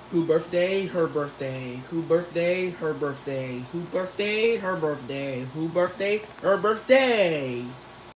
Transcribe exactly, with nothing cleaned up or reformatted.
Who birthday? Her birthday. Who birthday? Her birthday. Who birthday? Her birthday. Who birthday? Her birthday.